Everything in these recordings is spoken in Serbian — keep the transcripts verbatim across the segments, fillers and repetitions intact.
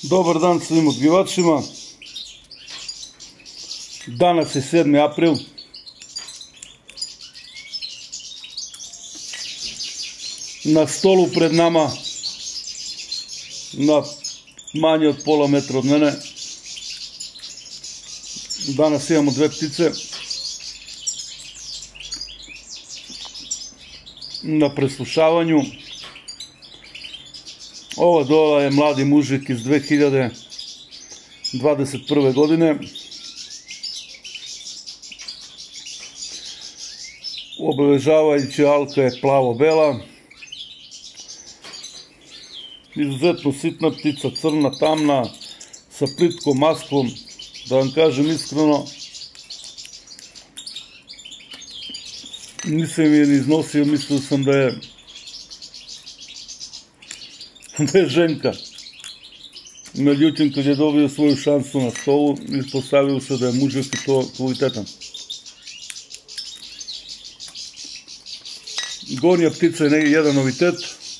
Dobar dan svim odgivačima. Danas je sedmi april. Na stolu pred nama, na manje od pola metra od mene, danas imamo dve ptice na preslušavanju. Ova dola je mladi mužik iz dve hiljade dvadeset prve godine. Obeležavajuća alka je plavo-bela. Izuzetno sitna ptica, crna, tamna, sa plitkom maskom. Da vam kažem iskreno, nisam je ni iznosio, mislio sam da je da je ženka. Međutim, kad je dobio svoju šansu na stolu, ispostavio se da je mužak i to kvalitetan. Gornja ptica je jedan novitet.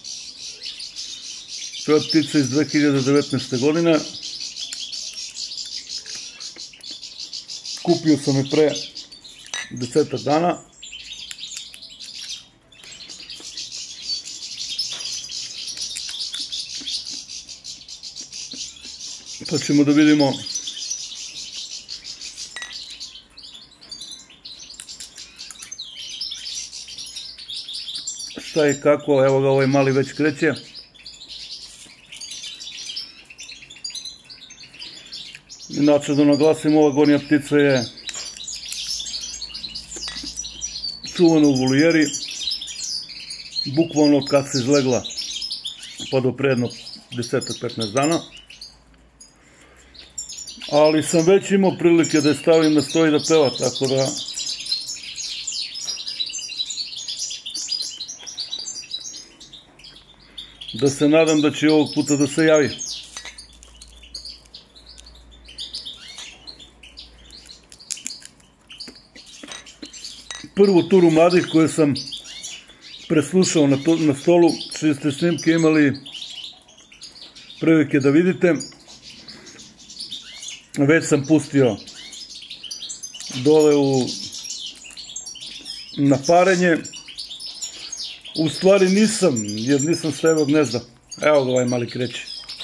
To je ptica iz dve hiljade devetnaeste. godine. Kupio sam je pre desetak dana. Pa ćemo da vidimo šta je kako. Evo ga, ovaj mali već kreće. Inače, da naglasim, ova gornja ptica je čuvana u volijeri, bukvalno kad se izlegla pa do pre jedno desetak do petnaest dana. Ali sam već imao prilike da je stavim da stoji da peva, tako da da se nadam da će ovog puta da se javi. Prvu turu mladih koje sam preslušao na stolu, čiji ste snimke imali prilike da vidite, već sam pustio dole na parenje. U stvari nisam, jer nisam stavio gnezda. Evo ga, ovaj mali kreće.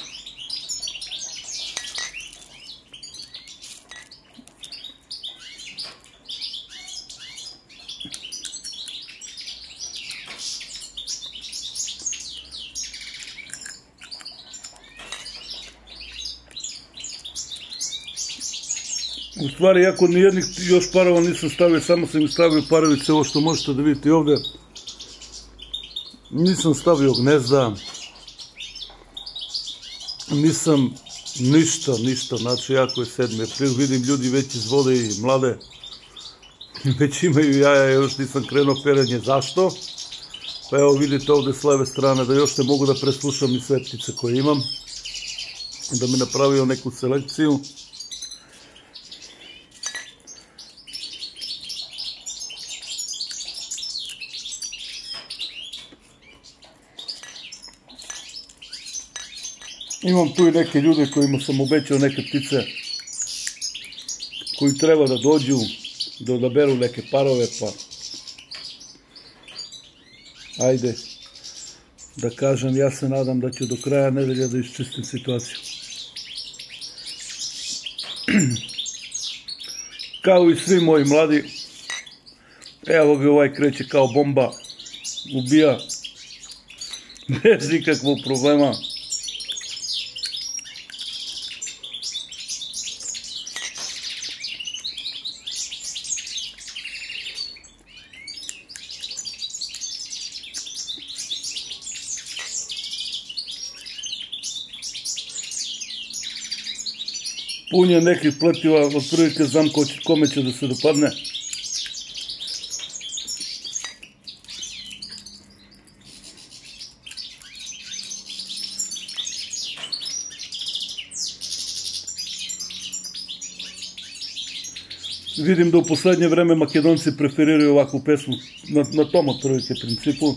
U stvari, iako nijednih još parova nisam stavio, samo sam im stavio paravice, ovo što možete da vidite ovde. Nisam stavio gnezda, nisam ništa, ništa, znači jako je sedmi april, vidim ljudi već izvode i mlade, već imaju jaja, još nisam krenuo perenje. Zašto? Pa evo vidite ovde s leve strane da još ne mogu da preslušam i sve ptice koje imam, da mi napravio neku selekciju. Imam tu i neke ljude kojima sam obećao neke ptice koji treba da dođu, da odaberu neke parove, pa ajde da kažem, ja se nadam da ću do kraja nedelja da iščistim situaciju. Kao i svi moji mladi, evo ga, ovaj kreće kao bomba, ubija bez ikakvog problema. Pun je nekih pletiva, otprilike znam kome će da se dopadne. Vidim da u poslednje vreme Makedonci preferiraju ovakvu pesmu na tom otprilike principu.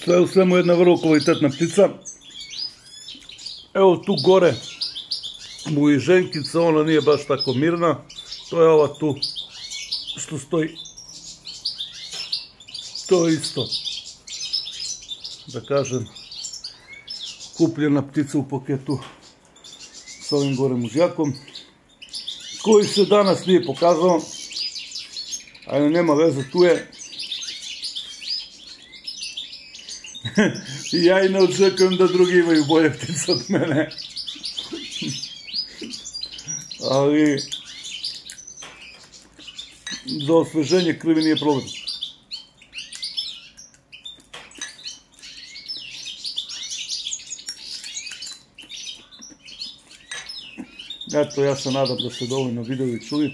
Sve u svemu jedna vrlo kvalitetna ptica. Evo tu gore mu i ženkica, ona nije baš tako mirna. To je ova tu što stoji. To je isto, da kažem, kupljena ptica u paketu s ovim gore mužjakom, koji se danas nije pokazao, ali nema veze, tu je. I ja i ne očekujem da drugi imaju bolje ptice od mene. Ali za osveženje krvi nije problem. Eto, ja se nadam da ste dovoljno videli i čuli.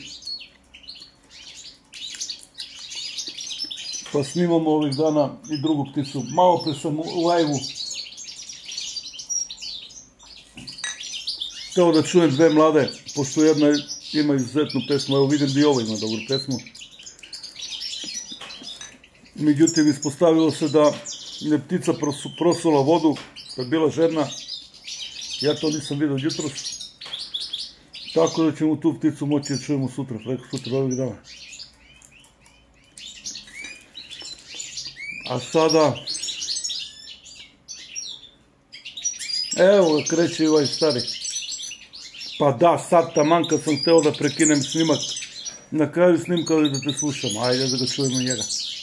Pa snimamo ovih dana i drugu pticu. Malo pre sam u live-u hteo da čujem dve mlade, pošto jedna ima izuzetnu pesmu. Evo vidim da i ovo ima dobru pesmu. Međutim, ispostavilo se da je ptica prosula vodu, da je bila žedna. Ja to nisam vidio jutros. Tako da ćemo tu pticu moći da čujemo sutra, preko sutra ovih dana. A sada, evo ga kreće i ovaj stari. Pa da, sad taman kad sam hteo da prekinem snimak, na kraju snimka da te slušam, ajde da ga čujemo njega.